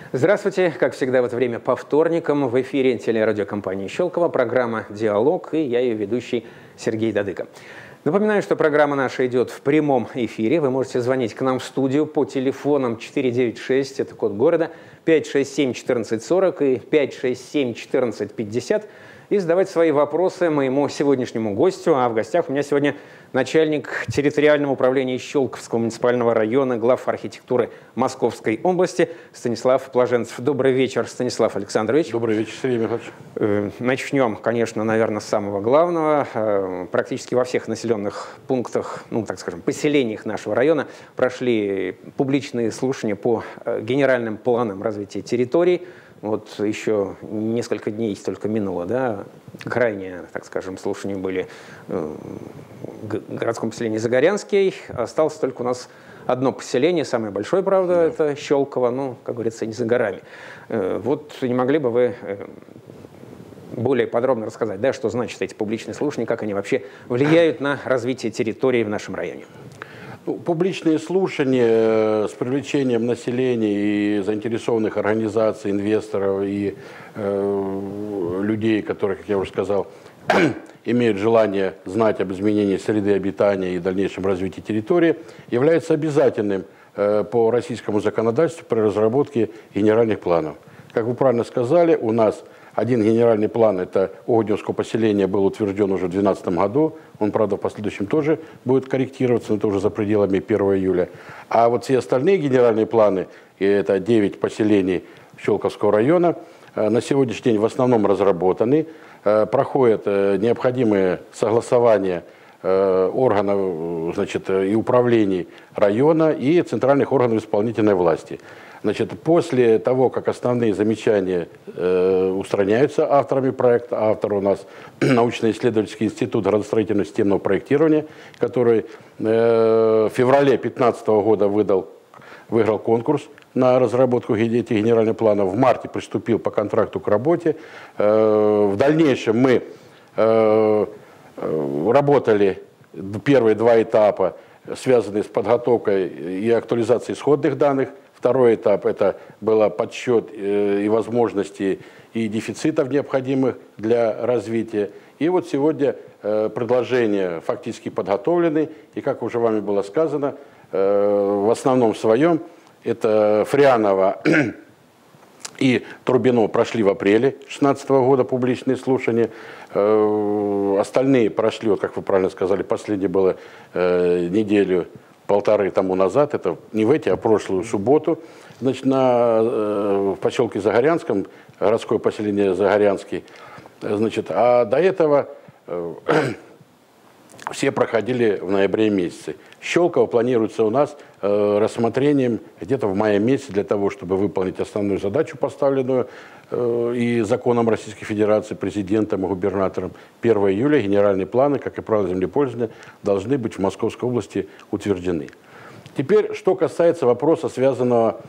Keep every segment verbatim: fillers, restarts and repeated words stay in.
Здравствуйте. Как всегда в это время по вторникам в эфире телерадиокомпании «Щелково» программа «Диалог» и я ее ведущий Сергей Дадыко. Напоминаю, что программа наша идет в прямом эфире. Вы можете звонить к нам в студию по телефонам четыре девять шесть, это код города, пять шесть семь четырнадцать сорок и пять шесть семь четырнадцать пятьдесят и задавать свои вопросы моему сегодняшнему гостю. А в гостях у меня сегодня начальник территориального управления Щелковского муниципального района, глав архитектуры Московской области Станислав Блаженцев. Добрый вечер, Станислав Александрович. Добрый вечер, Сергей Михайлович. Начнем, конечно, наверное, с самого главного. Практически во всех населенных пунктах, ну, так скажем, поселениях нашего района прошли публичные слушания по генеральным планам развития территорий. Вот еще несколько дней только минуло, да, крайние, так скажем, слушания были в городском поселении Загорянский. Осталось только у нас одно поселение, самое большое, правда, да. Это Щелково, ну, как говорится, не за горами. Вот не могли бы вы более подробно рассказать, да, что значит эти публичные слушания, как они вообще влияют на развитие территории в нашем районе? Публичные слушания с привлечением населения и заинтересованных организаций, инвесторов и э, людей, которые, как я уже сказал, имеют желание знать об изменении среды обитания и дальнейшем развитии территории, является обязательным э, по российскому законодательству при разработке генеральных планов. Как вы правильно сказали, у нас один генеральный план, это Огневского поселения, был утвержден уже в две тысячи двенадцатом году. Он, правда, в последующем тоже будет корректироваться, но это уже за пределами первого июля. А вот все остальные генеральные планы, и это девять поселений Щелковского района, на сегодняшний день в основном разработаны. Проходят необходимые согласования органов, значит, и управлений района и центральных органов исполнительной власти. Значит, после того, как основные замечания э, устраняются авторами проекта, автор у нас научно-исследовательский институт градостроительного системного проектирования, который э, в феврале две тысячи пятнадцатого года выдал, выиграл конкурс на разработку этих генеральных планов, в марте приступил по контракту к работе. Э, в дальнейшем мы э, работали первые два этапа, связанные с подготовкой и актуализацией исходных данных. Второй этап – это был подсчет и возможностей, и дефицитов, необходимых для развития. И вот сегодня предложения фактически подготовлены. И, как уже вами было сказано, в основном своем это Фрианово и Трубино прошли в апреле две тысячи шестнадцатого года публичные слушания. Остальные прошли, вот как вы правильно сказали, последнее было неделю, полторы тому назад, это не в эти, а в прошлую субботу, значит, на, э, в поселке Загорянском, городское поселение Загорянский, значит, а до этого э, все проходили в ноябре месяце. Щелково планируется у нас э, рассмотрением где-то в мае месяце для того, чтобы выполнить основную задачу, поставленную э, и законом Российской Федерации, президентом и губернатором. первого июля генеральные планы, как и правила землепользования, должны быть в Московской области утверждены. Теперь, что касается вопроса, связанного,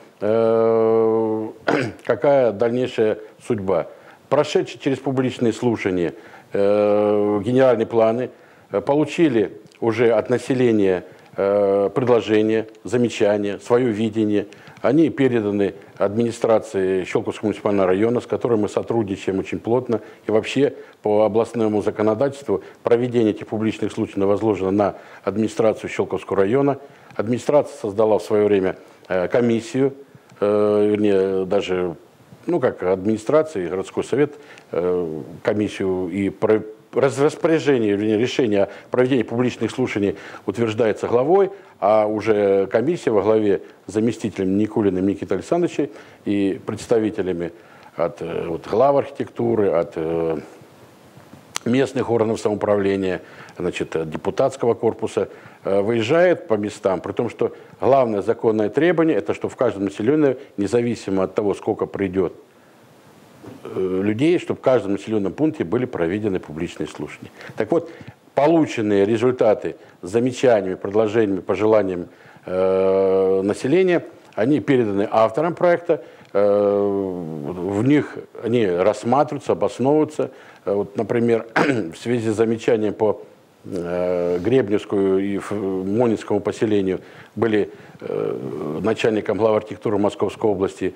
э, какая дальнейшая судьба. Прошедшие через публичные слушания э, генеральные планы э, получили уже от населения э, предложения, замечания, свое видение. Они переданы администрации Щелковского муниципального района, с которой мы сотрудничаем очень плотно. И вообще по областному законодательству проведение этих публичных случаев возложено на администрацию Щелковского района. Администрация создала в свое время э, комиссию, э, вернее, даже, ну как администрация и городской совет, э, комиссию и про распоряжение, решение о проведении публичных слушаний утверждается главой, а уже комиссия во главе с заместителем Никулиным Никитой Александровичем и представителями от вот, глав архитектуры, от э, местных органов самоуправления, значит, депутатского корпуса э, выезжает по местам, при том, что главное законное требование – это что в каждом населении, независимо от того, сколько придет людей, чтобы в каждом населенном пункте были проведены публичные слушания. Так вот, полученные результаты с замечаниями, предложениями, пожеланиями э, населения, они переданы авторам проекта, э, в них они рассматриваются, обосновываются. Вот, например, в связи с замечанием по э, Гребневскому и Монинскому поселению были э, начальником главы архитектуры Московской области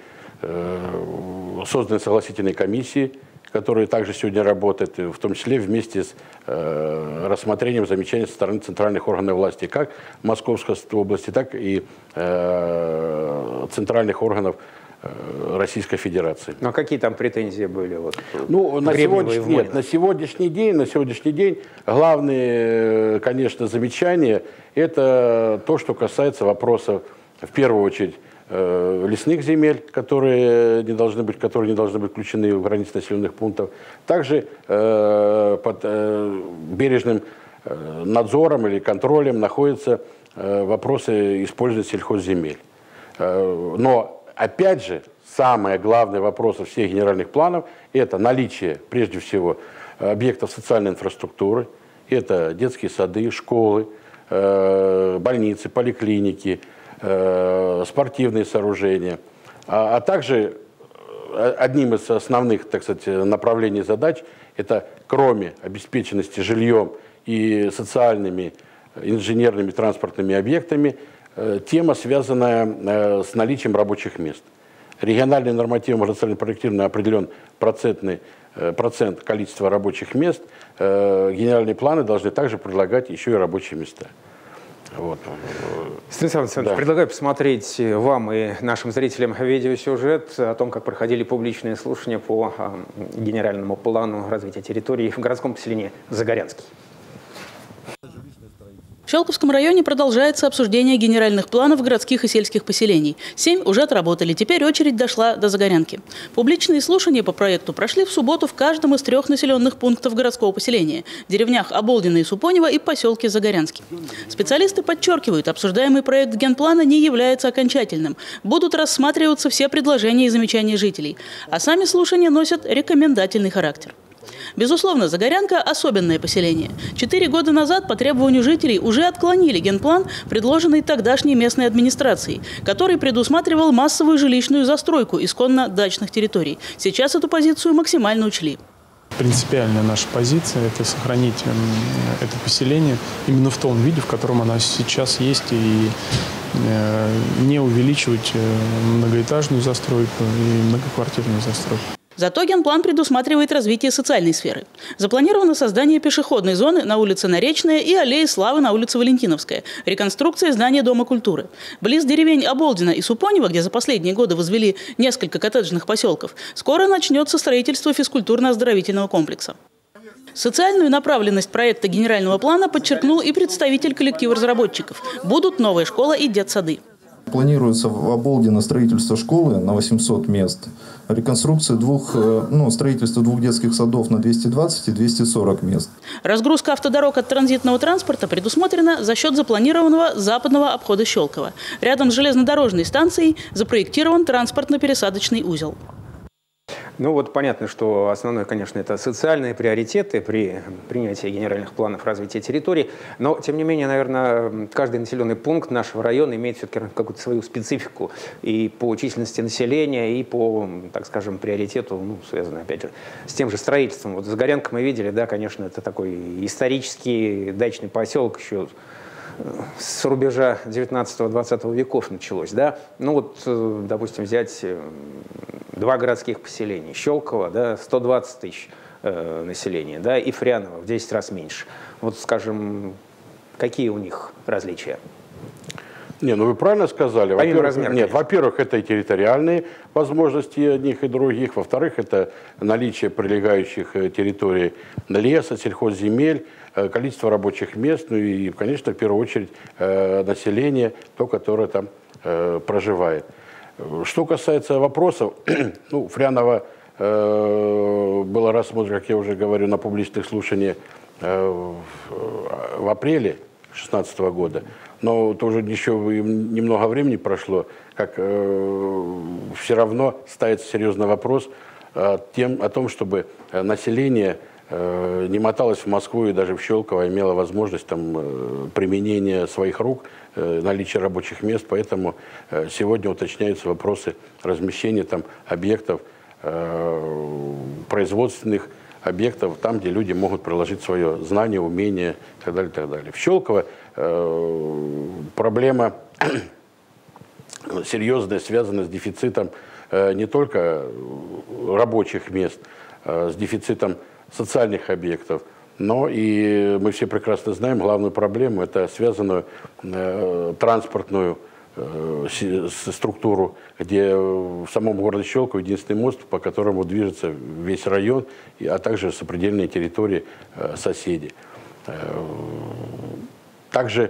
созданы согласительные комиссии, которые также сегодня работают, в том числе вместе с э, рассмотрением замечаний со стороны центральных органов власти, как Московской области, так и э, центральных органов э, Российской Федерации. Ну а какие там претензии были? Вот, ну, на сегодняшний, нет, на сегодняшний день, на сегодняшний день главные, конечно, замечания – это то, что касается вопросов, в первую очередь, лесных земель, которые не должны быть, которые не должны быть включены в границы населенных пунктов. Также э, под э, бережным э, надзором или контролем находятся э, вопросы использования сельхозземель. Э, но, опять же, самый главный вопрос всех генеральных планов – это наличие, прежде всего, объектов социальной инфраструктуры. Это детские сады, школы, э, больницы, поликлиники, спортивные сооружения, а, а также одним из основных, так сказать, направлений задач это, кроме обеспеченности жильем и социальными, инженерными, транспортными объектами, тема, связанная с наличием рабочих мест. Региональный норматив социального проектирования определен процентный процент количества рабочих мест. Генеральные планы должны также предлагать еще и рабочие места. Вот. Станислав Александрович, да. Предлагаю посмотреть вам и нашим зрителям видеосюжет о том, как проходили публичные слушания по генеральному плану развития территории в городском поселении Загорянский. В Щелковском районе продолжается обсуждение генеральных планов городских и сельских поселений. Семь уже отработали, теперь очередь дошла до Загорянки. Публичные слушания по проекту прошли в субботу в каждом из трех населенных пунктов городского поселения – деревнях Оболдино и Супонево и поселке Загорянский. Специалисты подчеркивают, обсуждаемый проект генплана не является окончательным. Будут рассматриваться все предложения и замечания жителей. А сами слушания носят рекомендательный характер. Безусловно, Загорянка – особенное поселение. Четыре года назад по требованию жителей уже отклонили генплан, предложенный тогдашней местной администрацией, который предусматривал массовую жилищную застройку исконно дачных территорий. Сейчас эту позицию максимально учли. Принципиальная наша позиция – это сохранить это поселение именно в том виде, в котором оно сейчас есть, и не увеличивать многоэтажную застройку и многоквартирную застройку. Зато генплан предусматривает развитие социальной сферы. Запланировано создание пешеходной зоны на улице Наречная и аллеи Славы на улице Валентиновская, реконструкция здания Дома культуры. Близ деревень Оболдино и Супонево, где за последние годы возвели несколько коттеджных поселков, скоро начнется строительство физкультурно-оздоровительного комплекса. Социальную направленность проекта генерального плана подчеркнул и представитель коллектива разработчиков. Будут новая школа и детсады. Планируется в Оболдино строительство школы на восемьсот мест, реконструкция двух, ну, строительство двух детских садов на двести двадцать и двести сорок мест. Разгрузка автодорог от транзитного транспорта предусмотрена за счет запланированного западного обхода Щелково. Рядом с железнодорожной станцией запроектирован транспортно-пересадочный узел. Ну вот понятно, что основное, конечно, это социальные приоритеты при принятии генеральных планов развития территории, но, тем не менее, наверное, каждый населенный пункт нашего района имеет все-таки какую-то свою специфику и по численности населения, и по, так скажем, приоритету, ну, связанную, опять же, с тем же строительством. Вот Загорянка мы видели, да, конечно, это такой исторический дачный поселок еще с рубежа девятнадцатого-двадцатого веков началось, да. Ну вот, допустим, взять два городских поселения. Щелково, да, сто двадцать тысяч э, населения, да, и Фряново в десять раз меньше. Вот, скажем, какие у них различия? Не, ну вы правильно сказали. Помимо размера, нет, во-первых, это и территориальные возможности одних и других. Во-вторых, это наличие прилегающих территорий леса, сельхозземель, количество рабочих мест, ну и, конечно, в первую очередь, население, то, которое там проживает. Что касается вопросов, ну, Фряново э, было рассмотрено, как я уже говорю, на публичных слушаниях э, в, в апреле две тысячи шестнадцатого года, но тоже еще немного времени прошло, как э, все равно ставится серьезный вопрос о, тем, о том, чтобы население э, не моталось в Москву и даже в Щелково, имело возможность там, э, применения своих рук, наличие рабочих мест, поэтому сегодня уточняются вопросы размещения там объектов, э, производственных объектов, там, где люди могут приложить свое знание, умение и так далее, и так далее. В Щелково э, проблема серьезная, связана с дефицитом не только рабочих мест с дефицитом социальных объектов, но и мы все прекрасно знаем главную проблему, это связанную транспортную структуру, где в самом городе Щелково единственный мост, по которому движется весь район, а также сопредельные территории соседей. Также,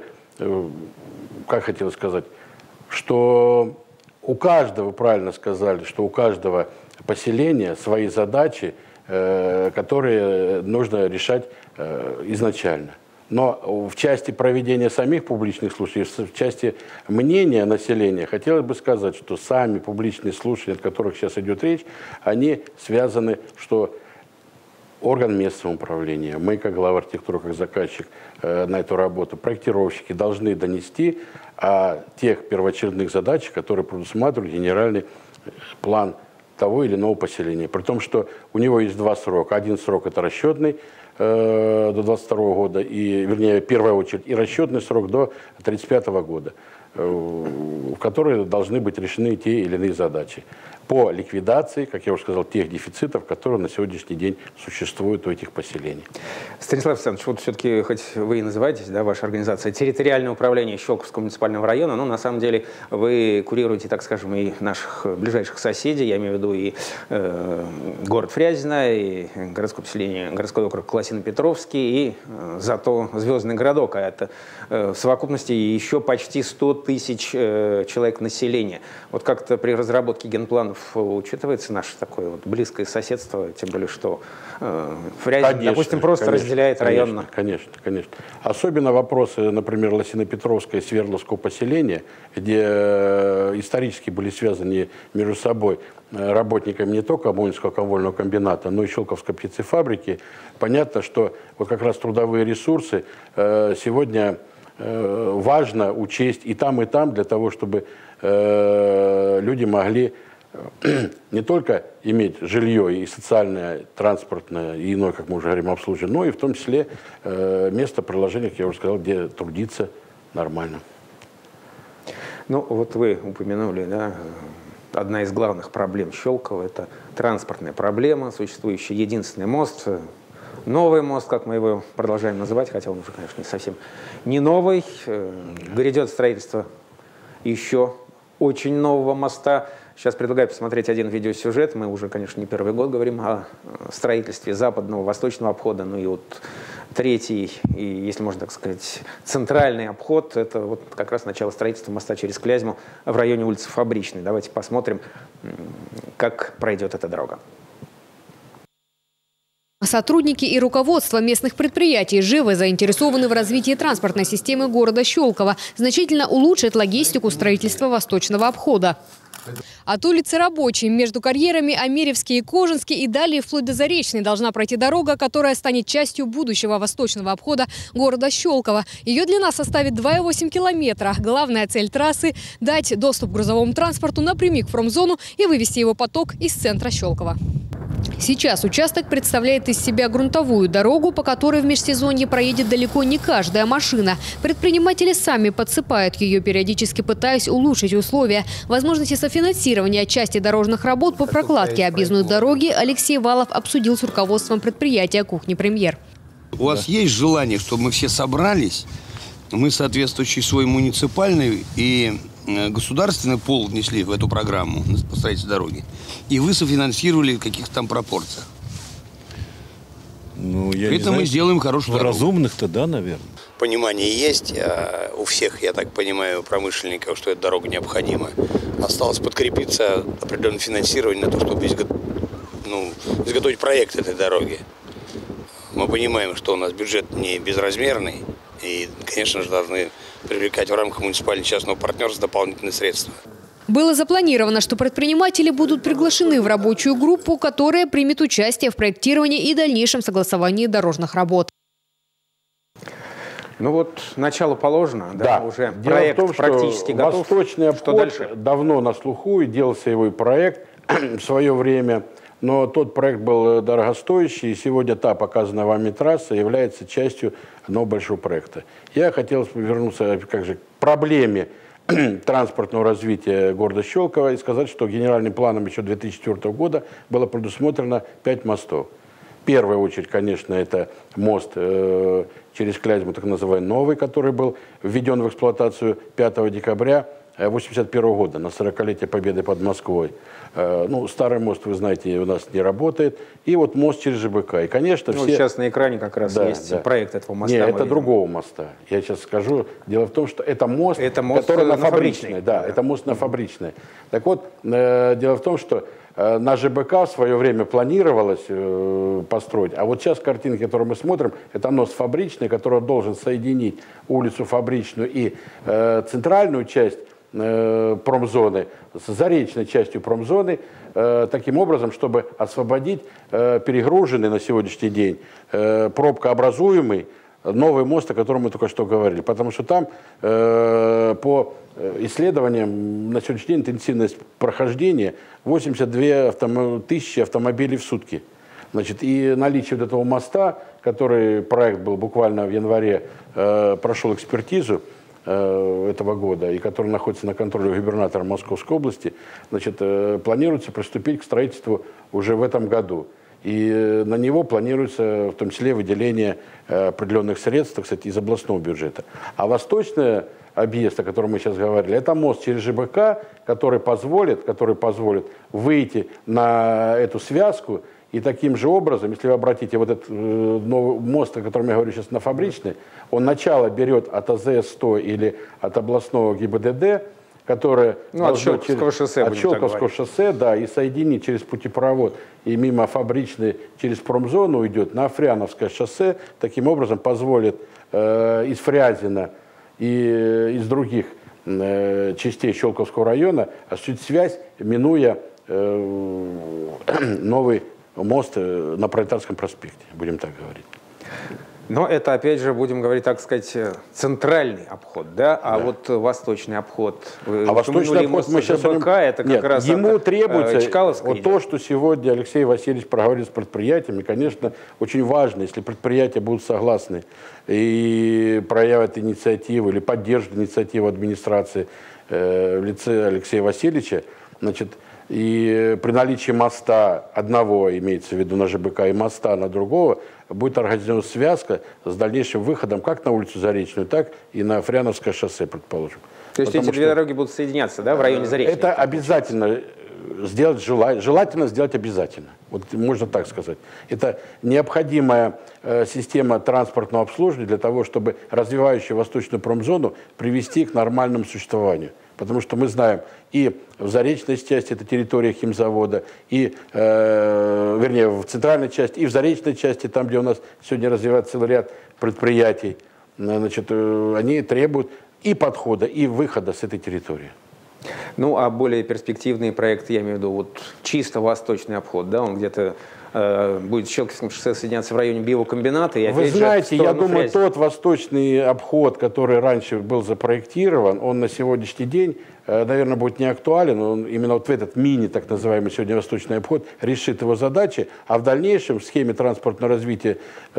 как хотел сказать, что у каждого, правильно сказали, что у каждого поселения свои задачи, которые нужно решать изначально. Но в части проведения самих публичных слушаний, в части мнения населения, хотелось бы сказать, что сами публичные слушания, о которых сейчас идет речь, они связаны, что орган местного управления, мы как глава архитектуры, как заказчик э, на эту работу, проектировщики должны донести о тех первоочередных задачах, которые предусматривают генеральный план того или иного поселения. При том, что у него есть два срока. Один срок – это расчетный, до двадцать второго года, и, вернее, в первую очередь, и расчетный срок до тридцать пятого года, в которые должны быть решены те или иные задачи по ликвидации, как я уже сказал, тех дефицитов, которые на сегодняшний день существуют у этих поселений. Станислав Александрович, вот все-таки, хоть вы и называетесь, да, ваша организация, территориальное управление Щелковского муниципального района, но на самом деле вы курируете, так скажем, и наших ближайших соседей, я имею в виду и э, город Фрязино, и городское поселение, городской округ Лосино-Петровский, и э, зато Звездный городок, а это э, в совокупности еще почти сто тысяч э, человек населения. Вот как-то при разработке генплана учитывается наше такое вот близкое соседство, тем более, что э, Фрязино, конечно, допустим, просто конечно, разделяет районно. Конечно, конечно. Особенно вопросы, например, Лосино-Петровского и Свердловского поселения, где э, исторически были связаны между собой работниками не только Оболонского комвольного комбината, но и Щелковской птицефабрики. Понятно, что вот как раз трудовые ресурсы э, сегодня э, важно учесть и там, и там, для того, чтобы э, люди могли не только иметь жилье и социальное, транспортное и иное, как мы уже говорим, обслуживание, но и в том числе э, место приложения, как я уже сказал, где трудиться нормально. Ну, вот вы упомянули, да, одна из главных проблем Щелково – это транспортная проблема, существующий единственный мост, новый мост, как мы его продолжаем называть, хотя он уже, конечно, не совсем не новый. Грядет строительство еще очень нового моста. Сейчас предлагаю посмотреть один видеосюжет. Мы уже, конечно, не первый год говорим о строительстве западного, восточного обхода. Ну и вот третий, и, если можно так сказать, центральный обход, это вот как раз начало строительства моста через Клязьму в районе улицы Фабричной. Давайте посмотрим, как пройдет эта дорога. Сотрудники и руководство местных предприятий живо заинтересованы в развитии транспортной системы города Щелково, значительно улучшит логистику строительства восточного обхода. От улицы Рабочей между карьерами Амеревский и Кожинский и далее вплоть до Заречной должна пройти дорога, которая станет частью будущего восточного обхода города Щелково. Ее длина составит два и восемь километра. Главная цель трассы – дать доступ к грузовому транспорту напрямик в промзону и вывести его поток из центра Щелково. Сейчас участок представляет из себя грунтовую дорогу, по которой в межсезонье проедет далеко не каждая машина. Предприниматели сами подсыпают ее, периодически пытаясь улучшить условия. Возможности софинансирования части дорожных работ по прокладке объездной дороги Алексей Валов обсудил с руководством предприятия «Кухни Премьер». У вас есть желание, чтобы мы все собрались, мы соответствующий свой муниципальный и государственный пол внесли в эту программу по строительству дороги, и вы софинансировали в каких-то там пропорциях? Ну, я При этом мы сделаем хорошую дорогу. Разумных-то, да, наверное. Понимание есть а у всех, я так понимаю, промышленников, что эта дорога необходима. Осталось подкрепиться определенным финансированием на то, чтобы изго... ну, изготовить проект этой дороги. Мы понимаем, что у нас бюджет не безразмерный, и, конечно же, должны привлекать в рамках муниципально-частного партнерства дополнительные средства. Было запланировано, что предприниматели будут приглашены в рабочую группу, которая примет участие в проектировании и дальнейшем согласовании дорожных работ. Ну вот, начало положено, да, да. Уже Дело проект в том, практически что готов. Восточный обход что дальше? Давно на слуху, и делался его и проект в свое время. Но тот проект был дорогостоящий, и сегодня та показанная вами трасса является частью одного большого проекта. Я хотел вернуться как же, к проблеме транспортного развития города Щелково и сказать, что генеральным планом еще две тысячи четвёртого года было предусмотрено пять мостов. В первую очередь, конечно, это мост э, через Клязьму, так называемый новый, который был введен в эксплуатацию пятого декабря тысяча девятьсот восемьдесят первого года на сорокалетие Победы под Москвой. Э, ну, старый мост, вы знаете, у нас не работает. И вот мост через ЖБК. И, конечно, ну, все... сейчас на экране как раз да, есть да. проект этого моста. Нет, это другого моста. Я сейчас скажу. Дело в том, что это мост, это мост который на, на Фабричной. Да, да, это мост на Фабричной. Так вот, э, дело в том, что на ЖБК в свое время планировалось э, построить, а вот сейчас картинки, которые мы смотрим, это мост Фабричный, который должен соединить улицу Фабричную и э, центральную часть э, промзоны с заречной частью промзоны, э, таким образом, чтобы освободить э, перегруженный на сегодняшний день э, пробкообразуемый новый мост, о котором мы только что говорили. Потому что там э, по исследованиям на сегодняшний день интенсивность прохождения восемьдесят две тысячи автомобилей в сутки. Значит, и наличие вот этого моста, который проект был буквально в январе, э, прошел экспертизу э, этого года, и который находится на контроле у губернатора Московской области, значит, э, планируется приступить к строительству уже в этом году. И на него планируется в том числе выделение определенных средств, кстати, из областного бюджета. А восточный объезд, о котором мы сейчас говорили, это мост через ЖБК, который позволит, который позволит выйти на эту связку. И таким же образом, если вы обратите вот этот новый мост, о котором я говорю сейчас, на Фабричной, он начало берет от А З С сто или от областного Г И Б Д Д, которое ну, от Щелковского через, шоссе, от Щелковского шоссе, да, и соединить через путепровод и мимо Фабричной через промзону уйдет на Фряновское шоссе, таким образом позволит э, из Фрязино и э, из других э, частей Щелковского района осуществить связь, минуя э, новый мост на Пролетарском проспекте, будем так говорить. Но это, опять же, будем говорить, так сказать, центральный обход, да? А да. вот восточный обход, а восточный обход мы сейчас ЖБК, это как Нет, раз ему от, требуется Чкаловской вот то, что сегодня Алексей Васильевич проговорил с предприятиями, конечно, очень важно, если предприятия будут согласны и проявят инициативу или поддержат инициативу администрации э, в лице Алексея Васильевича, значит, и при наличии моста одного, имеется в виду на ЖБК, и моста на другого, будет организована связка с дальнейшим выходом как на улицу Заречную, так и на Фряновское шоссе, предположим. То есть Потому эти две дороги будут соединяться, да, в районе Заречной? Это обязательно сделать, желательно сделать обязательно. Вот можно так сказать. Это необходимая э, система транспортного обслуживания для того, чтобы развивающую восточную промзону привести к нормальному существованию. Потому что мы знаем, и в заречной части это территория химзавода, и, э, вернее, в центральной части, и в заречной части, там, где у нас сегодня развивается целый ряд предприятий, значит, э, они требуют и подхода, и выхода с этой территории. Ну, а более перспективные проекты, я имею в виду, вот чисто восточный обход, да, он где-то э, будет с Щелковским шоссе соединяться в районе биокомбината. И, Вы знаете, же, я думаю, Фрязино. Тот восточный обход, который раньше был запроектирован, он на сегодняшний день, э, наверное, будет не актуален. Он именно вот в этот мини, так называемый сегодня восточный обход, решит его задачи, а в дальнейшем в схеме транспортного развития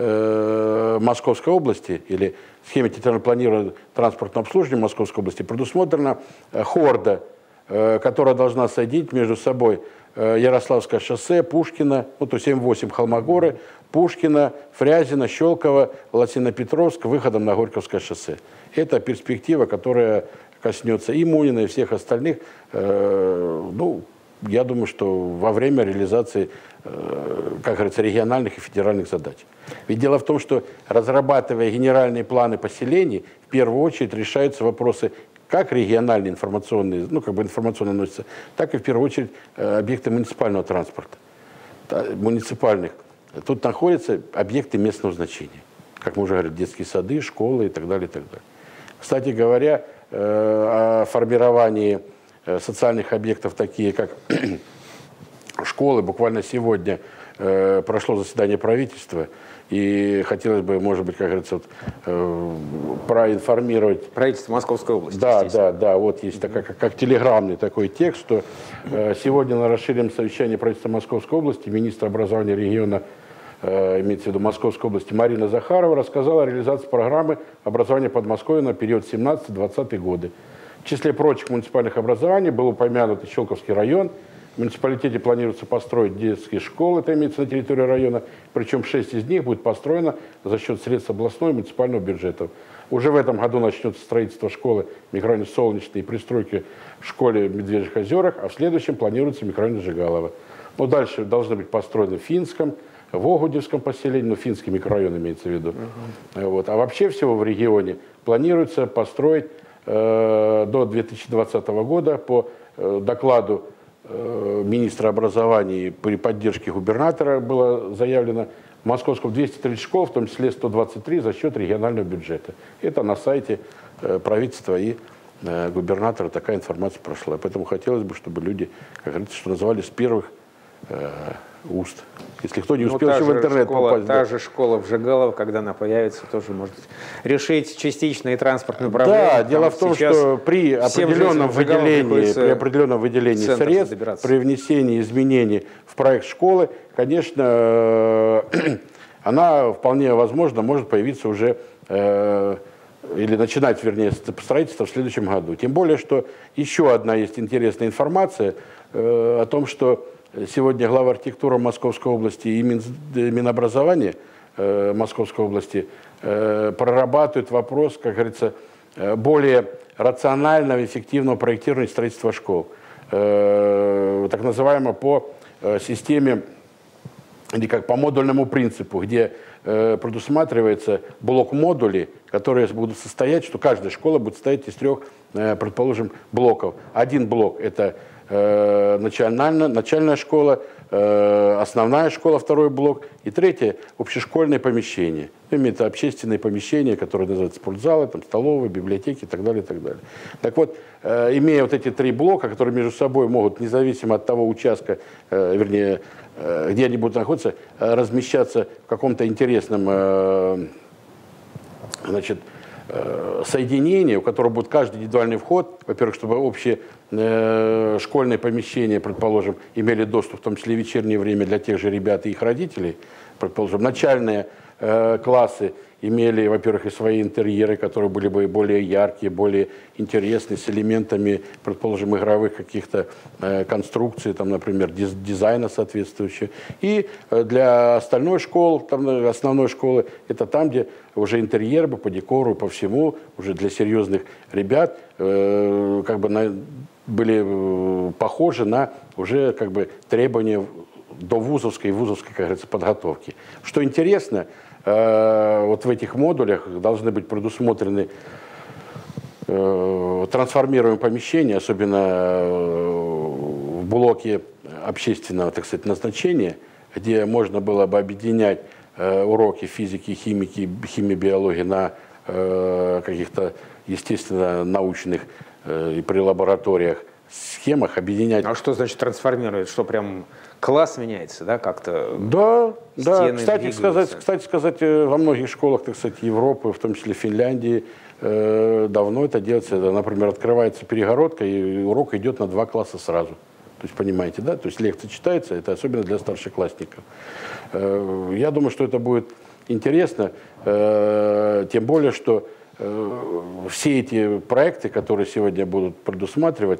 э, Московской области или в схеме территориального планирования транспортного обслуживания Московской области предусмотрена э, хорда, э, которая должна соединить между собой э, Ярославское шоссе, Пушкина, ну то семь восемь Холмогоры, Пушкина, Фрязино, Щелково, Лосино-Петровск, выходом на Горьковское шоссе. Это перспектива, которая коснется и Мунина, и всех остальных. Э, ну, я думаю, что во время реализации, э, как говорится, региональных и федеральных задач. Ведь дело в том, что разрабатывая генеральные планы поселений, в первую очередь решаются вопросы как региональные информационные, ну как бы информационно носятся, так и в первую очередь объекты муниципального транспорта, муниципальных. Тут находятся объекты местного значения, как мы уже говорили, детские сады, школы и так далее, и так далее. Кстати говоря, о формировании социальных объектов, такие как школы, буквально сегодня прошло заседание правительства, и хотелось бы, может быть, как говорится, вот, э, проинформировать... Правительство Московской области. Да, да, да, вот есть такая, как, как телеграммный такой текст, что э, сегодня на расширенном совещании правительства Московской области министр образования региона, э, имеется в виду Московской области, Марина Захарова рассказала о реализации программы образования Подмосковья на период семнадцатый-двадцатый годы. В числе прочих муниципальных образований был упомянут и Щелковский район. В муниципалитете планируется построить детские школы, это имеется на территории района, причем шесть из них будет построено за счет средств областного и муниципального бюджетов. Уже в этом году начнется строительство школы в микрорайоне Солнечный и пристройки в школе в Медвежьих озерах, а в следующем планируется микрорайон Жигалово. Но дальше должны быть построены в Финском, в Огудевском поселении, ну, финский микрорайон имеется в виду. Uh-huh. Вот. А вообще всего в регионе планируется построить э, до две тысячи двадцатого года по э, докладу министра образования при поддержке губернатора было заявлено в Московском двести тридцать школ, в том числе сто двадцать три за счет регионального бюджета. Это на сайте правительства и губернатора такая информация прошла. Поэтому хотелось бы, чтобы люди, как говорится, что называли, с первых э, уст. Если кто не успел ну, еще в интернет школа, попасть. Та да. же школа в Жигалово, когда она появится, тоже может решить частично и транспортную проблему. Да, дело в том, что при определенном выделении, при определенном выделении средств, добираться. При внесении изменений в проект школы, конечно, она вполне возможно может появиться уже, э, или начинать, вернее, строительство в следующем году. Тем более, что еще одна есть интересная информация э, о том, что сегодня глава архитектуры Московской области и Мин, Минобразования э, Московской области э, прорабатывают вопрос, как говорится, э, более рационального, эффективного проектирования строительства школ. Э, так называемо по э, системе, или как по модульному принципу, где э, предусматривается блок модулей, которые будут состоять, что каждая школа будет состоять из трех, э, предположим, блоков. Один блок – это Начальная, начальная школа, основная школа, второй блок, и третье – общешкольные помещения. Это общественные помещения, которые называются спортзалы, там, столовые, библиотеки и так далее, и так далее. Так вот, имея вот эти три блока, которые между собой могут, независимо от того участка, вернее, где они будут находиться, размещаться в каком-то интересном, значит, соединение, у которого будет каждый индивидуальный вход, во-первых, чтобы общие э, школьные помещения, предположим, имели доступ, в том числе и в вечернее время для тех же ребят и их родителей, предположим, начальные э, классы имели, во-первых, и свои интерьеры, которые были бы более яркие, более интересные, с элементами, предположим, игровых каких-то э, конструкций, там, например, диз, дизайна соответствующего. И э, для остальной школы, там, основной школы, это там, где уже интерьер бы по декору, по всему, уже для серьезных ребят, э, как бы на, были э, похожи на уже как бы требования до вузовской и вузовской, как говорится, подготовки. Что интересно, вот в этих модулях должны быть предусмотрены трансформируемые помещения, особенно в блоке общественного, так сказать, назначения, где можно было бы объединять уроки физики, химики, химии, биологии на каких-то, естественно, научных и при лабораториях схемах, объединять. А что значит трансформирует? Что прям класс меняется, да, как-то? Да, да. Кстати сказать, кстати сказать, во многих школах, так сказать, Европы, в том числе Финляндии, э, давно это делается. Например, открывается перегородка, и урок идет на два класса сразу. То есть, понимаете, да? То есть лекция читается, это особенно для старшеклассников. Э, я думаю, что это будет интересно, э, тем более, что э, все эти проекты, которые сегодня будут предусматривать,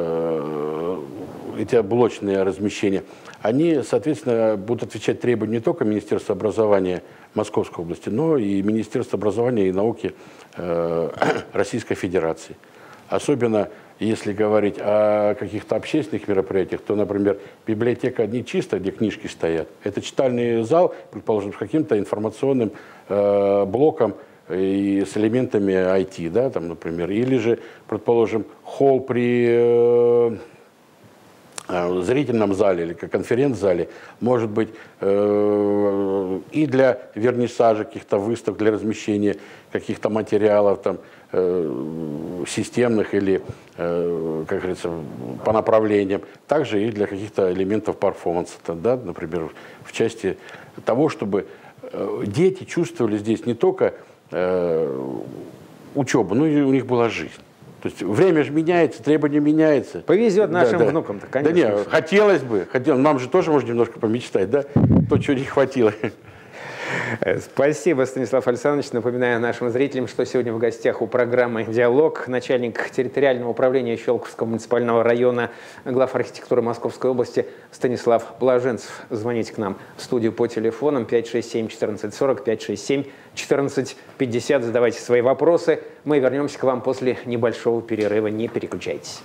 эти блочные размещения, они, соответственно, будут отвечать требованиям не только Министерства образования Московской области, но и Министерства образования и науки э, Российской Федерации. Особенно, если говорить о каких-то общественных мероприятиях, то, например, библиотека не чисто, где книжки стоят, это читальный зал, предположим, с каким-то информационным э, блоком и с элементами ай ти, да, там, например, или же, предположим, холл при э, э, зрительном зале или конференц-зале может быть э, и для вернисажа каких-то выставок, для размещения каких-то материалов там, э, системных или, э, как говорится, по направлениям, также и для каких-то элементов перформанса, да, например, в части того, чтобы э, дети чувствовали здесь не только учебу, ну и у них была жизнь. То есть время же меняется, требования меняются. Повезет нашим да, да. внукам-то, конечно. Да нет, хотелось бы, хотелось, нам же тоже можно немножко помечтать, да, то, чего не хватило. Спасибо, Станислав Александрович. Напоминаю нашим зрителям, что сегодня в гостях у программы «Диалог» начальник территориального управления Щелковского муниципального района, глав архитектуры Московской области Станислав Блаженцев. Звоните к нам в студию по телефонам пять шесть семь четырнадцать сорок, пять шесть семь четырнадцать пятьдесят. Задавайте свои вопросы. Мы вернемся к вам после небольшого перерыва. Не переключайтесь.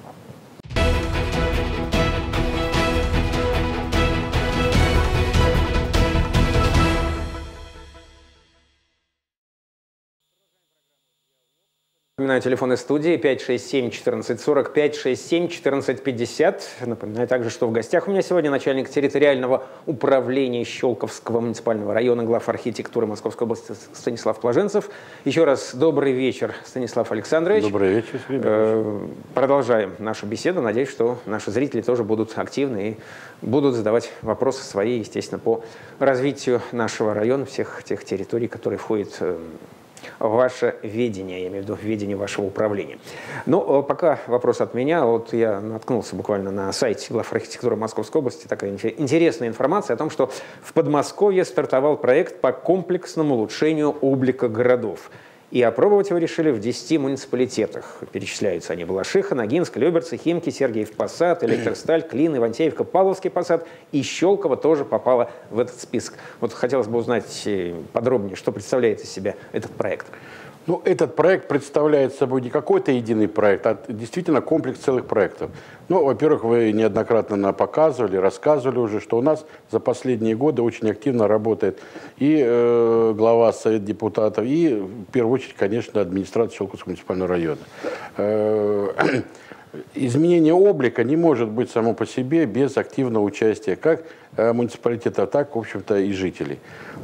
Напоминаю, телефоны студии пять шесть семь четырнадцать сорок, пять шесть семь четырнадцать пятьдесят. Напоминаю также, что в гостях у меня сегодня начальник территориального управления Щелковского муниципального района, глав архитектуры Московской области Станислав Блаженцев. Еще раз добрый вечер, Станислав Александрович. Добрый вечер, ребята. Продолжаем нашу беседу. Надеюсь, что наши зрители тоже будут активны и будут задавать вопросы свои, естественно, по развитию нашего района, всех тех территорий, которые входят ваше видение, я имею в виду видение вашего управления. Но пока вопрос от меня. Вот я наткнулся буквально на сайте глав архитектуры Московской области. Такая интересная информация о том, что в Подмосковье стартовал проект по комплексному улучшению облика городов. И опробовать его решили в десяти муниципалитетах. Перечисляются они: Балашиха, Ногинск, Люберцы, Химки, Сергиев Посад, Электросталь, Клин, Ивантеевка, Павловский Посад. И Щелково тоже попало в этот список. Вот хотелось бы узнать подробнее, что представляет из себя этот проект. Ну, этот проект представляет собой не какой-то единый проект, а действительно комплекс целых проектов. Ну, во-первых, вы неоднократно нам показывали, рассказывали уже, что у нас за последние годы очень активно работает и э, глава Совета депутатов, и в первую очередь, конечно, администрация Щелковского муниципального района. Э, изменение облика не может быть само по себе без активного участия как муниципалитета, так, в общем-то, и жителей.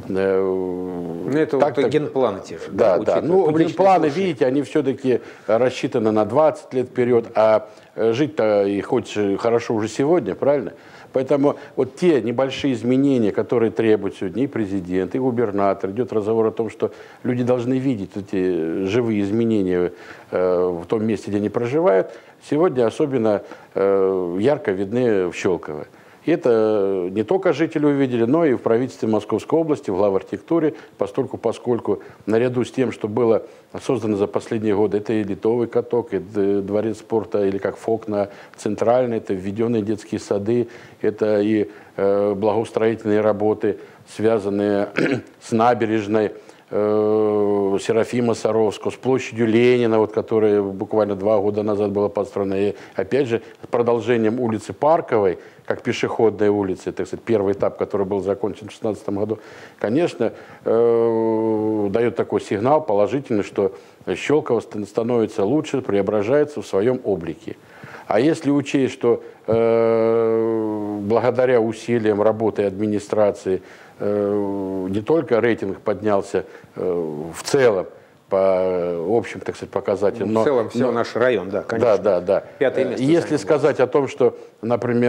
Ну, это так, вот так, генпланы те же. Да, да. да. Ну, генпланы, видите, они все-таки рассчитаны на двадцать лет вперед, а жить-то и хочешь хорошо уже сегодня, правильно? Поэтому вот те небольшие изменения, которые требуют сегодня и президент, и губернатор, идет разговор о том, что люди должны видеть эти живые изменения э, в том месте, где они проживают, сегодня особенно э, ярко видны в Щелково. И это не только жители увидели, но и в правительстве Московской области, в главархитектуре, постольку, поскольку наряду с тем, что было создано за последние годы, это и Литовый каток, и дворец спорта, или как Фокна центральный, это введенные детские сады, это и э, благоустроительные работы, связанные с набережной э, Серафима Саровского, с площадью Ленина, вот, которая буквально два года назад была построена, и опять же с продолжением улицы Парковой, как пешеходная улица, так сказать, первый этап, который был закончен в две тысячи шестнадцатом году, конечно, э, дает такой сигнал положительный, что Щелково становится лучше, преображается в своем облике. А если учесть, что э, благодаря усилиям работы администрации э, не только рейтинг поднялся э, в целом, по общим, так сказать, показателям. Но, в целом, все, но, наш район, да, конечно. Да, да, да. Пятое место. Если сказать о том, что, например,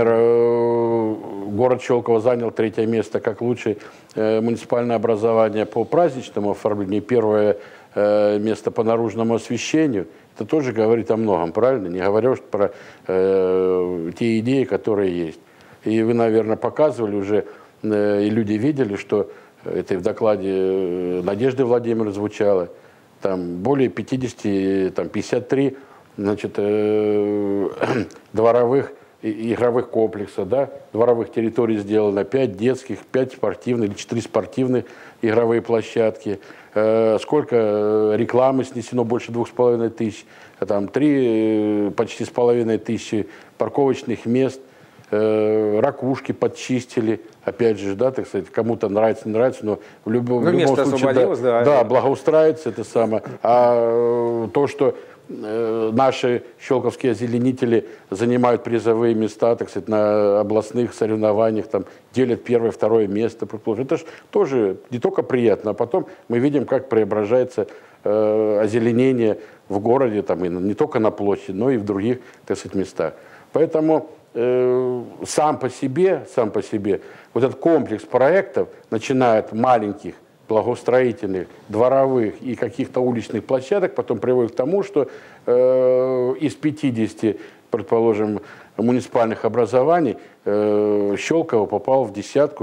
город Щелково занял третье место как лучшее муниципальное образование по праздничному оформлению, первое место по наружному освещению, это тоже говорит о многом, правильно? Не говоря уж про э, те идеи, которые есть. И вы, наверное, показывали уже, э, и люди видели, что это и в докладе Надежды Владимировны звучало, там более пятидесяти, там пятьдесят три, значит, э, дворовых игровых комплексов, да, дворовых территорий сделано, пять детских, пять спортивных или четыре спортивных игровые площадки, э, сколько рекламы снесено, больше двух с половиной тысяч, там три почти с половиной тысячи парковочных мест, э, ракушки подчистили, опять же, да, так сказать, кому-то нравится, не нравится, но в любом, ну, в любом случае, да, да, да, благоустраивается это самое. А э, то, что наши щелковские озеленители занимают призовые места, так сказать, на областных соревнованиях, там, делят первое, второе место. Это же тоже не только приятно, а потом мы видим, как преображается э, озеленение в городе, там, и не только на площади, но и в других, так сказать, местах. Поэтому э, сам по себе, сам по себе вот этот комплекс проектов, начиная от маленьких, благоустроительных, дворовых и каких-то уличных площадок, потом приводит к тому, что э, из пятидесяти, предположим, муниципальных образований э, Щелково попал в десятку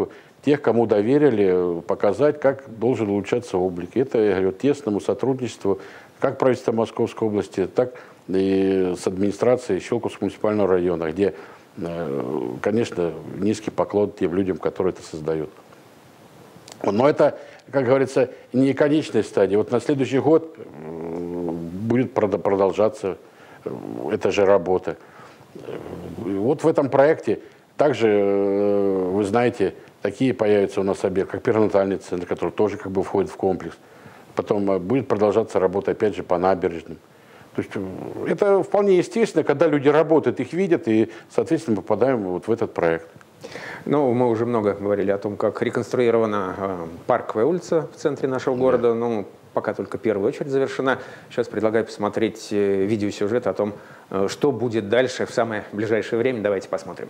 тех, кому доверили, показать, как должен улучшаться облик. Это, я говорю, тесному сотрудничеству как правительства Московской области, так и с администрацией Щелковского муниципального района, где, конечно, низкий поклон тем людям, которые это создают. Но это, как говорится, не конечная стадия. Вот на следующий год будет продолжаться эта же работа. Вот в этом проекте также, вы знаете, такие появятся у нас объекты, как перинатальный центр, который тоже как бы входит в комплекс. Потом будет продолжаться работа, опять же, по набережным. То есть это вполне естественно, когда люди работают, их видят, и, соответственно, попадаем вот в этот проект. Ну, мы уже много говорили о том, как реконструирована э, Парковая улица в центре нашего города. Да. Ну, пока только первая очередь завершена. Сейчас предлагаю посмотреть э, видеосюжет о том, э, что будет дальше в самое ближайшее время. Давайте посмотрим.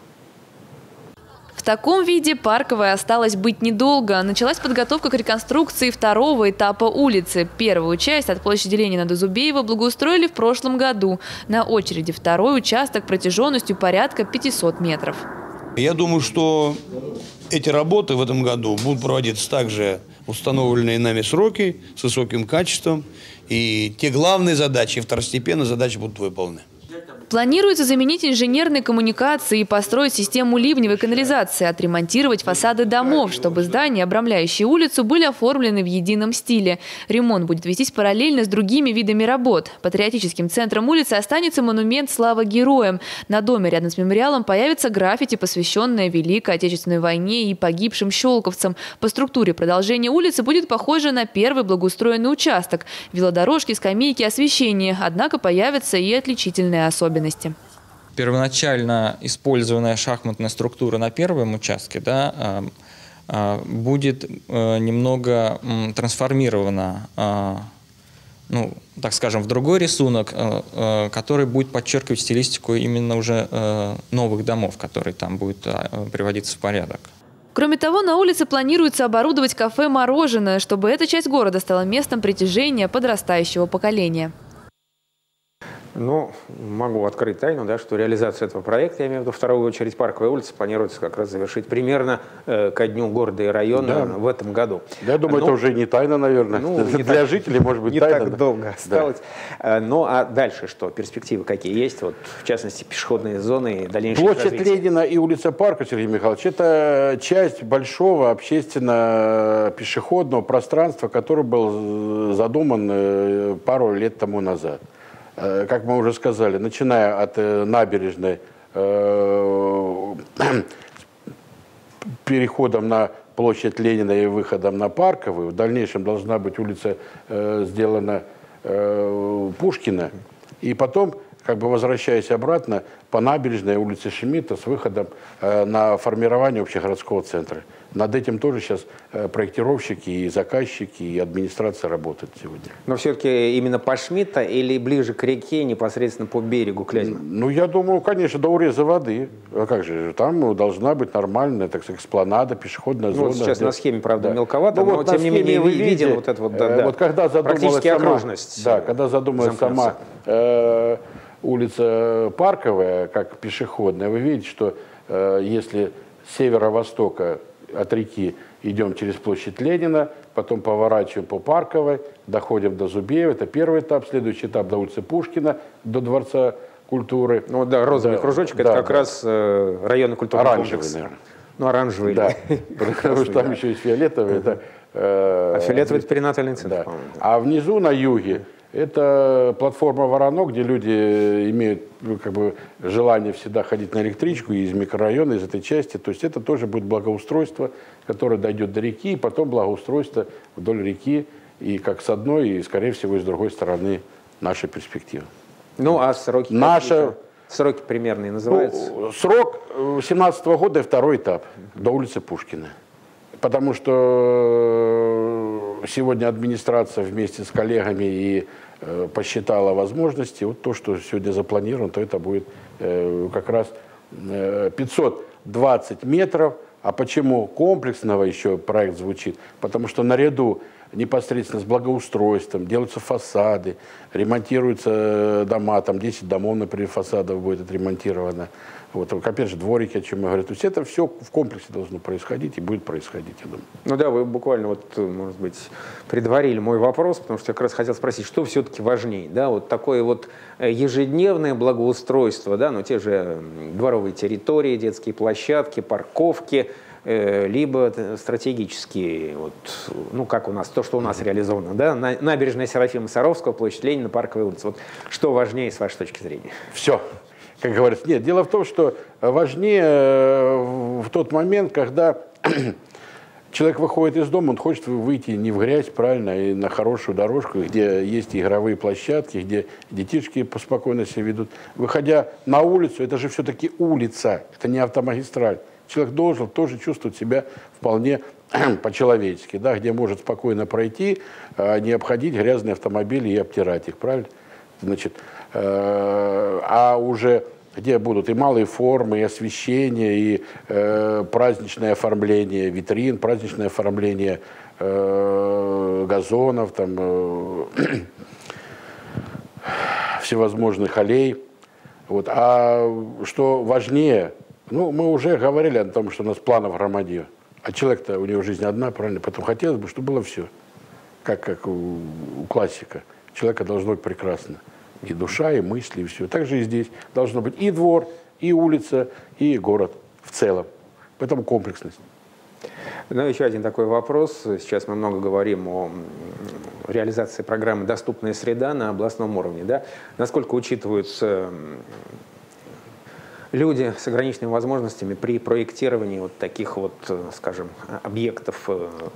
В таком виде Парковая осталась быть недолго. Началась подготовка к реконструкции второго этапа улицы. Первую часть от площади Ленина до Зубеева благоустроили в прошлом году. На очереди второй участок протяженностью порядка пятисот метров. Я думаю, что эти работы в этом году будут проводиться также установленные нами сроки с высоким качеством. И те главные задачи, второстепенные задачи будут выполнены. Планируется заменить инженерные коммуникации и построить систему ливневой канализации, отремонтировать фасады домов, чтобы здания, обрамляющие улицу, были оформлены в едином стиле. Ремонт будет вестись параллельно с другими видами работ. Патриотическим центром улицы останется монумент «Слава героям». На доме рядом с мемориалом появится граффити, посвященное Великой Отечественной войне и погибшим щелковцам. По структуре продолжение улицы будет похоже на первый благоустроенный участок. Велодорожки, скамейки, освещение. Однако появятся и отличительные особенности. Первоначально использованная шахматная структура на первом участке, да, будет немного трансформирована, ну, так скажем, в другой рисунок, который будет подчеркивать стилистику именно уже новых домов, которые там будут приводиться в порядок. Кроме того, на улице планируется оборудовать кафе-мороженое, чтобы эта часть города стала местом притяжения подрастающего поколения. Ну, могу открыть тайну, да, что реализацию этого проекта, я имею в виду вторую очередь Парковая улица, планируется как раз завершить примерно э, ко дню города и района, да, в этом году. Я думаю, Но, это уже не тайна, наверное. Ну, Для так, жителей, может быть, не тайна. Не так долго осталось. Да. Ну, а дальше что? Перспективы какие есть? Вот, в частности, пешеходные зоны и дальнейшее Площадь развитие. Ленина и улица Парка, Сергей Михайлович, это часть большого общественно-пешеходного пространства, который был задуман пару лет тому назад. Как мы уже сказали, начиная от набережной, э, переходом на площадь Ленина и выходом на Парковую, в дальнейшем должна быть улица э, сделана э, Пушкина, и потом, как бы возвращаясь обратно, по набережной улице Шмидта с выходом э, на формирование общегородского центра. Над этим тоже сейчас э, проектировщики и заказчики, и администрация работают сегодня. Но все-таки именно по Шмидта или ближе к реке, непосредственно по берегу Клязьмы? Ну, я думаю, конечно, до уреза воды. А как же, там должна быть нормальная, так сказать, эспланада, пешеходная ну, зона. Вот сейчас где... на схеме, правда, да. мелковато, ну, но вот тем не менее вы видите, виден вот это вот, да, да, вот когда практически сама, окружность. Да, когда задумалась сама э, улица Парковая, как пешеходная, вы видите, что э, если с северо-востока от реки идем через площадь Ленина, потом поворачиваем по Парковой, доходим до Зубеева, это первый этап, следующий этап до улицы Пушкина, до Дворца культуры. Ну да, розовый да, кружочек, да, это как да. раз э, районный культурный оранжевый, комплекс. Наверное. Ну, оранжевый. Да, потому что там еще есть фиолетовый. А фиолетовый – это перинатальный центр, по-моему. А внизу, на юге, это платформа Воронок, где люди имеют как бы, желание всегда ходить на электричку из микрорайона, из этой части. То есть это тоже будет благоустройство, которое дойдет до реки, и потом благоустройство вдоль реки, и как с одной, и, скорее всего, и с другой стороны нашей перспективы. Ну, а сроки? Наша... Сроки примерные называются? Ну, срок семнадцатого года и второй этап до улицы Пушкина. Потому что сегодня администрация вместе с коллегами и э, посчитала возможности. Вот то, что сегодня запланировано, то это будет э, как раз э, пятьсот двадцать метров. А почему комплексного еще проект звучит? Потому что наряду непосредственно с благоустройством, делаются фасады, ремонтируются дома, там десять домов, например, фасадов будет отремонтировано. Вот, опять же, дворики, о чем я говорю. То есть это все в комплексе должно происходить и будет происходить, я думаю. Ну да, вы буквально, вот, может быть, предварили мой вопрос, потому что я как раз хотел спросить, что все-таки важнее, да, вот такое вот ежедневное благоустройство, да, ну те же дворовые территории, детские площадки, парковки, э, либо стратегические, вот, ну как у нас, то, что у нас реализовано, да, набережная Серафима Саровского, площадь Ленина, Парковая улица. Вот что важнее с вашей точки зрения? Все. Как говорится, нет, дело в том, что важнее в тот момент, когда человек выходит из дома, он хочет выйти не в грязь, правильно, и на хорошую дорожку, где есть игровые площадки, где детишки спокойно себя ведут. Выходя на улицу, это же все-таки улица, это не автомагистраль. Человек должен тоже чувствовать себя вполне по-человечески, да, где может спокойно пройти, а не обходить грязные автомобили и обтирать их, правильно? Значит, а уже где будут и малые формы, и освещение, и э, праздничное оформление витрин, праздничное оформление э, газонов, там, э, всевозможных аллей. Вот. А что важнее, ну, мы уже говорили о том, что у нас планов громадье. А человек-то, у него жизнь одна, правильно? Поэтому хотелось бы, чтобы было все. Как, как у, у классика. Человека должно быть прекрасно. И душа, и мысли, и все. Также и здесь должно быть и двор, и улица, и город в целом. Поэтому комплексность. Ну, еще один такой вопрос. Сейчас мы много говорим о реализации программы «Доступная среда» на областном уровне. Да? Насколько учитываются люди с ограниченными возможностями при проектировании вот таких вот, скажем, объектов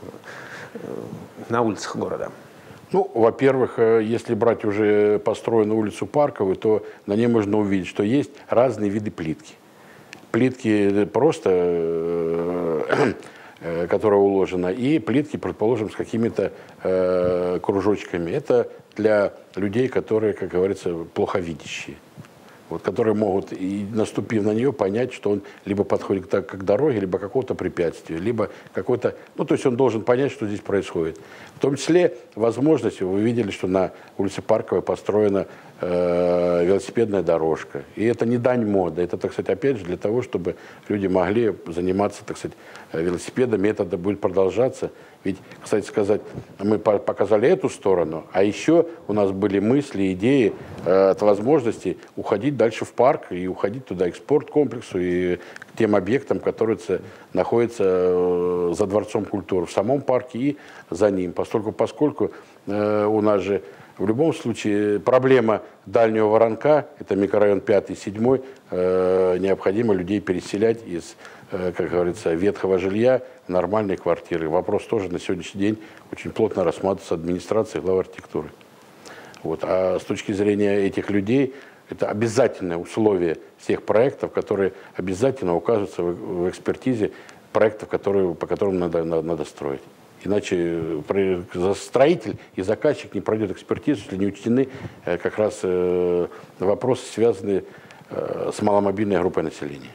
на улицах города? Ну, во-первых, если брать уже построенную улицу Парковую, то на ней можно увидеть, что есть разные виды плитки. Плитки просто, которая уложена, и плитки, предположим, с какими-то э, кружочками. Это для людей, которые, как говорится, плоховидящие. Вот, которые могут, и наступив на нее, понять, что он либо подходит так, как к дороге, либо к какому-то препятствию, либо какой-то... Ну, то есть он должен понять, что здесь происходит. В том числе возможность, вы видели, что на улице Парковой построена э, велосипедная дорожка. И это не дань моды, это, так сказать, опять же, для того, чтобы люди могли заниматься, так сказать, велосипедом, и это будет продолжаться. Ведь, кстати сказать, мы показали эту сторону, а еще у нас были мысли, идеи э, от возможности уходить дальше в парк и уходить туда и к спорткомплексу, и к тем объектам, которые находятся э, за Дворцом культуры, в самом парке и за ним. Поскольку, поскольку э, у нас же в любом случае проблема дальнего воронка, это микрорайон пятый, седьмой, э, необходимо людей переселять из, э, как говорится, ветхого жилья в нормальные квартиры. Вопрос тоже на сегодняшний день очень плотно рассматривается администрацией главы архитектуры. Вот. А с точки зрения этих людей, это обязательное условие всех проектов, которые обязательно указываются в, в экспертизе проектов, которые, по которым надо, надо, надо строить. Иначе строитель и заказчик не пройдет экспертизу, если не учтены как раз вопросы, связанные с маломобильной группой населения.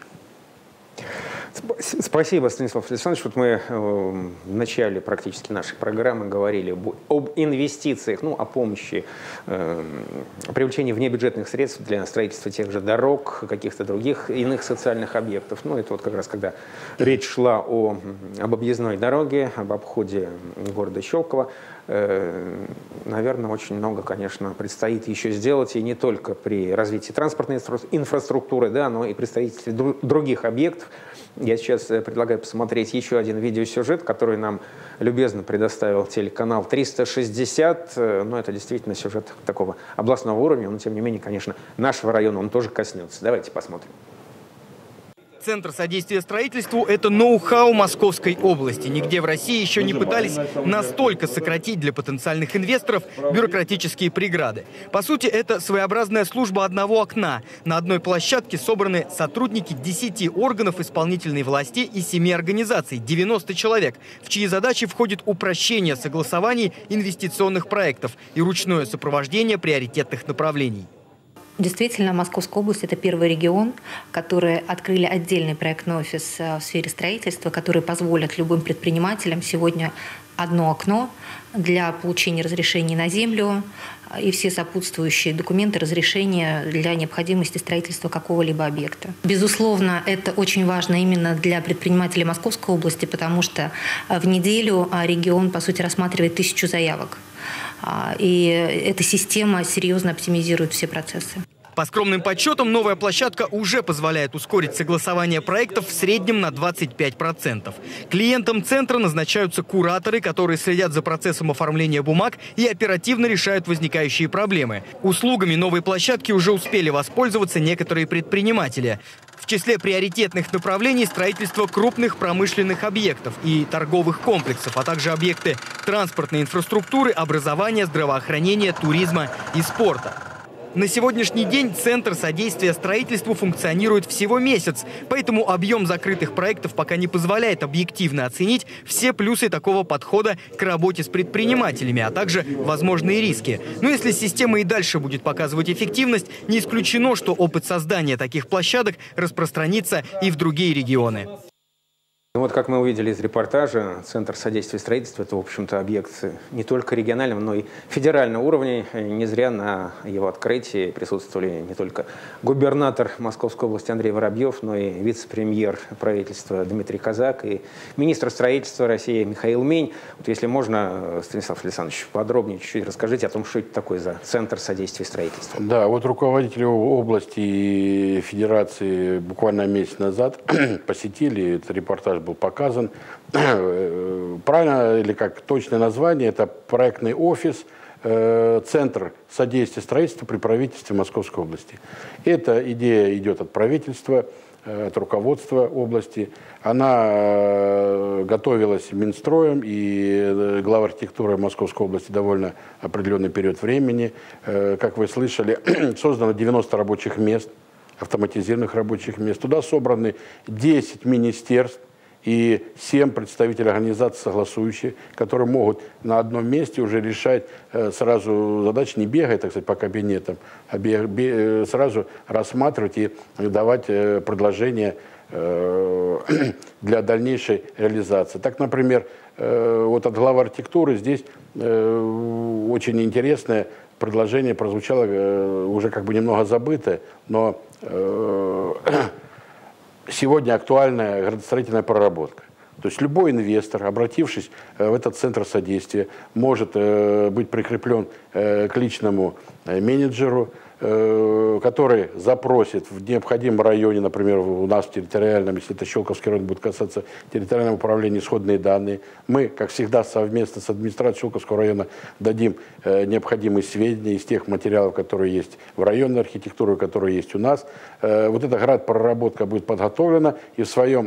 Спасибо, Станислав Александрович. Вот мы в начале практически нашей программы говорили об инвестициях, ну, о помощи, э, о привлечении внебюджетных средств для строительства тех же дорог, каких-то других иных социальных объектов. Ну, это вот как раз когда речь шла о, об объездной дороге, об обходе города Щелково. Э, наверное, очень много, конечно, предстоит еще сделать, и не только при развитии транспортной инфраструктуры, да, но и при строительстве дру других объектов. Я сейчас предлагаю посмотреть еще один видеосюжет, который нам любезно предоставил телеканал триста шестьдесят. Ну, это действительно сюжет такого областного уровня, но, тем не менее, конечно, нашего района он тоже коснется. Давайте посмотрим. Центр содействия строительству – это ноу-хау Московской области. Нигде в России еще не пытались настолько сократить для потенциальных инвесторов бюрократические преграды. По сути, это своеобразная служба одного окна. На одной площадке собраны сотрудники десяти органов исполнительной власти и семи организаций, девяноста человек, в чьи задачи входит упрощение согласований инвестиционных проектов и ручное сопровождение приоритетных направлений. Действительно, Московская область – это первый регион, который открыли отдельный проектный офис в сфере строительства, который позволит любым предпринимателям сегодня одно окно для получения разрешений на землю и все сопутствующие документы разрешения для необходимости строительства какого-либо объекта. Безусловно, это очень важно именно для предпринимателей Московской области, потому что в неделю регион, по сути, рассматривает тысячу заявок. И эта система серьезно оптимизирует все процессы. По скромным подсчетам, новая площадка уже позволяет ускорить согласование проектов в среднем на двадцать пять процентов. Клиентам центра назначаются кураторы, которые следят за процессом оформления бумаг и оперативно решают возникающие проблемы. Услугами новой площадки уже успели воспользоваться некоторые предприниматели. В числе приоритетных направлений строительство крупных промышленных объектов и торговых комплексов, а также объекты транспортной инфраструктуры, образования, здравоохранения, туризма и спорта. На сегодняшний день Центр содействия строительству функционирует всего месяц, поэтому объем закрытых проектов пока не позволяет объективно оценить все плюсы такого подхода к работе с предпринимателями, а также возможные риски. Но если система и дальше будет показывать эффективность, не исключено, что опыт создания таких площадок распространится и в другие регионы. Ну вот, как мы увидели из репортажа, Центр содействия строительству – это, в общем-то, объект не только регионального, но и федерального уровня. Не зря на его открытии присутствовали не только губернатор Московской области Андрей Воробьев, но и вице-премьер правительства Дмитрий Казак и министр строительства России Михаил Мень. Вот если можно, Станислав Александрович, подробнее чуть-чуть расскажите о том, что это такое за Центр содействия строительству. Да, вот руководители области и федерации буквально месяц назад посетили, этот репортаж был показан. Правильно или как точное название, это проектный офис, э, Центр содействия строительству при правительстве Московской области. Эта идея идет от правительства, э, от руководства области. Она э, готовилась Минстроем и главой архитектуры Московской области довольно определенный период времени. Э, как вы слышали, создано девяносто рабочих мест, автоматизированных рабочих мест. Туда собраны десять министерств и семь представителей организаций согласующих, которые могут на одном месте уже решать э, сразу задачи, не бегая, так сказать, по кабинетам, а бег, бег, сразу рассматривать и давать э, предложения э, для дальнейшей реализации. Так, например, э, вот от главы архитектуры здесь э, очень интересное предложение прозвучало, э, уже как бы немного забытое, но э, сегодня актуальная градостроительная проработка. То есть любой инвестор, обратившись в этот центр содействия, может быть прикреплен к личному менеджеру, который запросит в необходимом районе, например, у нас в территориальном, если это Щелковский район, будет касаться территориального управления, исходные данные. Мы, как всегда, совместно с администрацией Щелковского района дадим необходимые сведения из тех материалов, которые есть в районной архитектуре, которые есть у нас. Вот эта градпроработка будет подготовлена, и в своем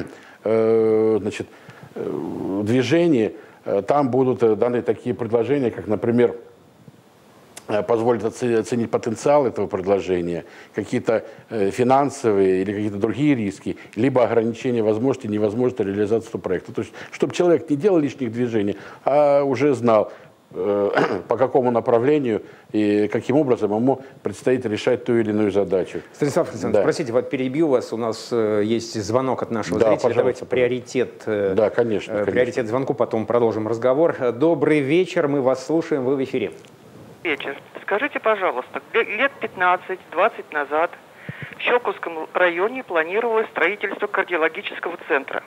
значит, движении там будут даны такие предложения, как, например, позволит оценить потенциал этого предложения, какие-то финансовые или какие-то другие риски, либо ограничения возможности, невозможности реализации этого проекта. То есть, чтобы человек не делал лишних движений, а уже знал, по какому направлению и каким образом ему предстоит решать ту или иную задачу. Станислав Александрович, да. Простите, вот перебью вас, у нас есть звонок от нашего да, зрителя. Давайте приоритет, да, конечно, конечно. приоритет звонку, потом продолжим разговор. Добрый вечер, мы вас слушаем, вы в эфире. Вечер. Скажите, пожалуйста, лет пятнадцать-двадцать назад в Щелковском районе планировалось строительство кардиологического центра.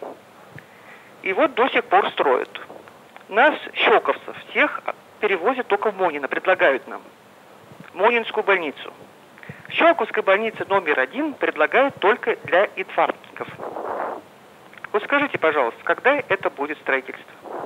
И вот до сих пор строят. Нас, щелковцев, всех перевозят только в Монино, предлагают нам. Монинскую больницу. В Щелковской больнице номер один предлагают только для инфарктников. Вот скажите, пожалуйста, когда это будет строительство?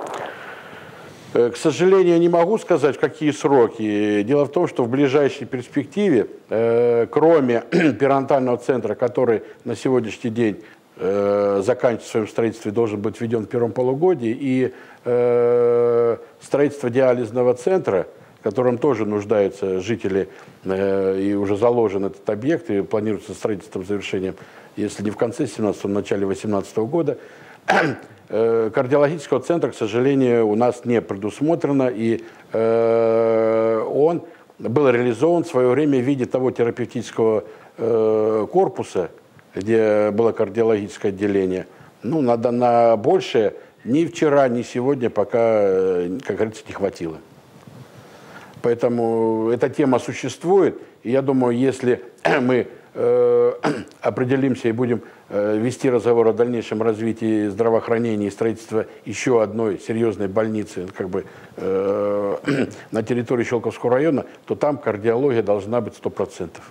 К сожалению, не могу сказать, в какие сроки. Дело в том, что в ближайшей перспективе, кроме перинатального центра, который на сегодняшний день заканчивать в своем строительстве должен быть введен в первом полугодии, и э, строительство диализного центра, в котором тоже нуждаются жители, э, и уже заложен этот объект, и планируется строительство завершением, если не в конце семнадцатого, в начале восемнадцатого года. э, кардиологического центра, к сожалению, у нас не предусмотрено, и э, он был реализован в свое время в виде того терапевтического э, корпуса, где было кардиологическое отделение. Ну, на, на большее ни вчера, ни сегодня пока, как говорится, не хватило. Поэтому эта тема существует. И я думаю, если мы э, определимся и будем э, вести разговор о дальнейшем развитии здравоохранения и строительства еще одной серьезной больницы как бы, э, на территории Щелковского района, то там кардиология должна быть сто процентов.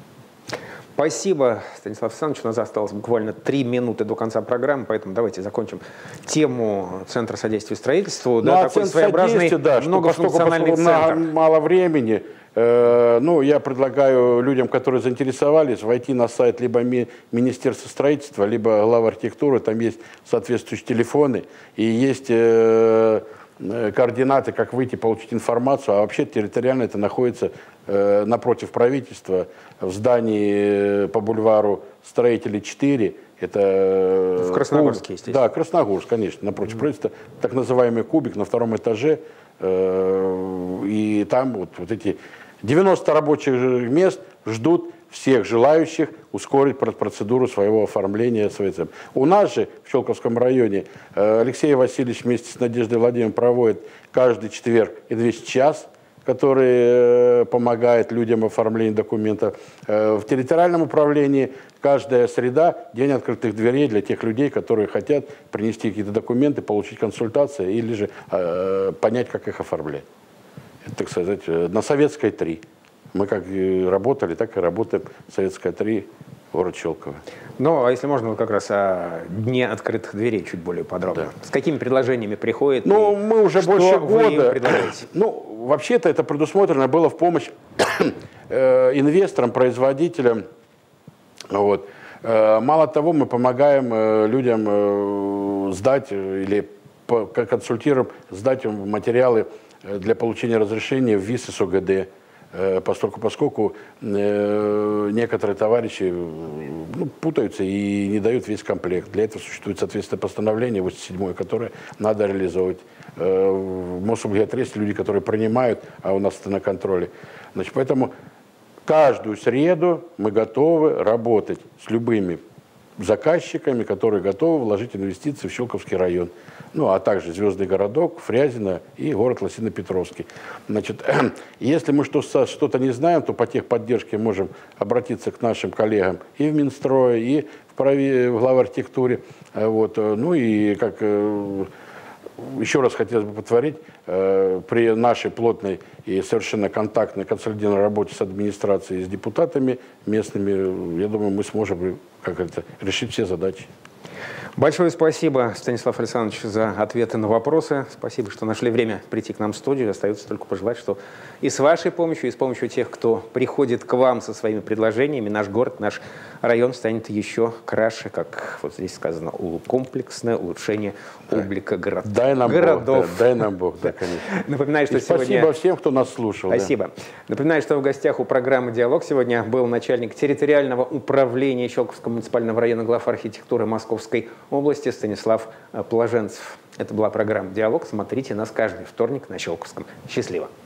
Спасибо, Станислав Александрович. У нас осталось буквально три минуты до конца программы, поэтому давайте закончим тему Центра содействия строительству. Ну, да, а такой Центр своеобразный, да, многофункциональный центр. Мало времени. Э, ну, я предлагаю людям, которые заинтересовались, войти на сайт либо ми Министерства строительства, либо глава архитектуры. Там есть соответствующие телефоны и есть э, координаты, как выйти, получить информацию. А вообще территориально это находится э, напротив правительства, в здании по бульвару Строителей четыре. Это в Красногорске, естественно. Да, Красногорск, конечно, напротив mm-hmm. правительства. Так называемый кубик на втором этаже. Э, и там вот, вот эти девяносто рабочих мест ждут всех желающих ускорить процедуру своего оформления. У нас же в Щелковском районе Алексей Васильевич вместе с Надеждой Владимировной проводит каждый четверг и весь час, который помогает людям оформлению документов. В территориальном управлении каждая среда день открытых дверей для тех людей, которые хотят принести какие-то документы, получить консультации или же понять, как их оформлять. Это, так сказать, на Советской три. Мы как и работали, так и работаем в Советская три, город Щелково. Ну, а если можно, вот как раз о дне открытых дверей чуть более подробно. Да. С какими предложениями приходит? Ну, мы уже больше года. Предлагаете? Ну, вообще-то это предусмотрено было в помощь э, инвесторам, производителям. Вот. Э, мало того, мы помогаем э, людям э, сдать или по, консультируем, сдать материалы для получения разрешения в ВИС и СОГД. Поскольку, поскольку э, некоторые товарищи ну, путаются и не дают весь комплект. Для этого существует соответственное постановление восемьдесят седьмое, которое надо реализовывать. Э, в Мособлгатре есть люди, которые принимают, а у нас это на контроле. Значит, поэтому каждую среду мы готовы работать с любыми заказчиками, которые готовы вложить инвестиции в Щелковский район. Ну, а также Звездный городок, Фрязино и город Лосино-Петровский. Значит, если мы что-то не знаем, то по техподдержке можем обратиться к нашим коллегам и в Минстрое, и в, прави, в главархитектуре. Вот. Ну и как еще раз хотелось бы повторить, при нашей плотной и совершенно контактной, консолидированной работе с администрацией и с депутатами местными, я думаю, мы сможем как это, решить все задачи. Большое спасибо, Станислав Александрович, за ответы на вопросы. Спасибо, что нашли время прийти к нам в студию. Остается только пожелать, что и с вашей помощью, и с помощью тех, кто приходит к вам со своими предложениями, наш город, наш район станет еще краше, как вот здесь сказано, комплексное улучшение облика город... дай нам городов. Бог, да, дай нам Бог, да, конечно. Напоминаю, что и сегодня... Спасибо всем, кто нас слушал. Спасибо. Да. Напоминаю, что в гостях у программы «Диалог» сегодня был начальник территориального управления Щелковского муниципального района главархитектуры Московской области Станислав Положенцев. Это была программа «Диалог». Смотрите нас каждый вторник на Щелковском. Счастливо!